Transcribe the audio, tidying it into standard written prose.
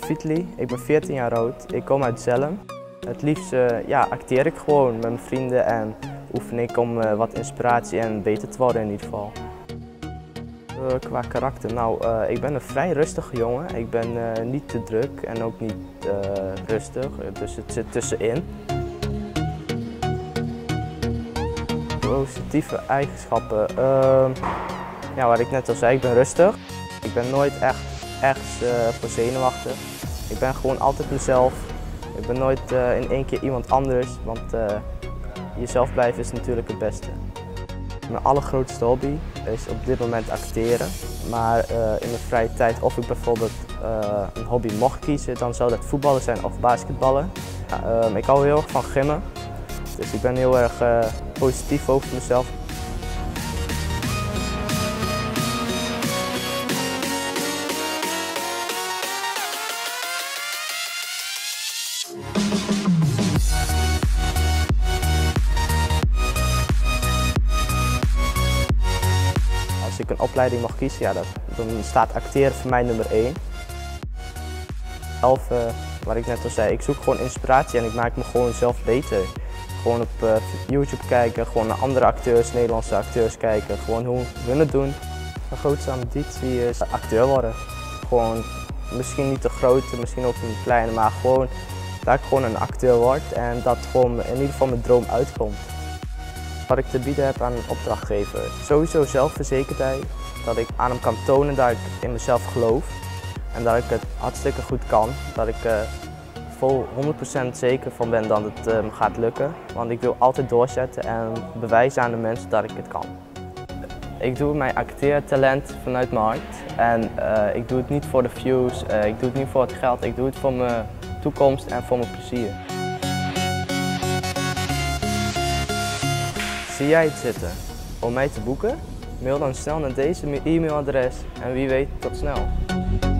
Vitli, ik ben 14 jaar oud, ik kom uit Zelhem. Het liefst acteer ik gewoon met mijn vrienden en oefen ik om wat inspiratie en beter te worden in ieder geval. Qua karakter, ik ben een vrij rustige jongen. Ik ben niet te druk en ook niet rustig, dus het zit tussenin. Positieve eigenschappen, wat ik net al zei, ik ben rustig. Ik ben nooit echt voor zenuwachtig. Ik ben gewoon altijd mezelf. Ik ben nooit in één keer iemand anders, want jezelf blijven is natuurlijk het beste. Mijn allergrootste hobby is op dit moment acteren. Maar in mijn vrije tijd, of ik bijvoorbeeld een hobby mocht kiezen, dan zou dat voetballen zijn of basketballen. Ik hou heel erg van gymmen, dus ik ben heel erg positief over mezelf. Als ik een opleiding mag kiezen, dan staat acteren voor mij nummer 1. Wat ik net al zei, ik zoek gewoon inspiratie en ik maak me gewoon zelf beter. Gewoon op YouTube kijken, gewoon naar andere acteurs, Nederlandse acteurs kijken, gewoon hoe hun het doen. Mijn grootste ambitie is acteur worden. Gewoon, misschien niet de grote, misschien ook niet de kleine, maar gewoon dat ik gewoon een acteur word en dat gewoon in ieder geval mijn droom uitkomt. Wat ik te bieden heb aan een opdrachtgever. Sowieso zelfverzekerdheid, dat ik aan hem kan tonen dat ik in mezelf geloof en dat ik het hartstikke goed kan. Dat ik vol 100% zeker van ben dat het me gaat lukken. Want ik wil altijd doorzetten en bewijzen aan de mensen dat ik het kan. Ik doe mijn acteertalent vanuit mijn hart en ik doe het niet voor de views, ik doe het niet voor het geld, ik doe het voor mijn toekomst en voor mijn plezier. Zie jij het zitten om mij te boeken? Mail dan snel naar deze e-mailadres en wie weet tot snel.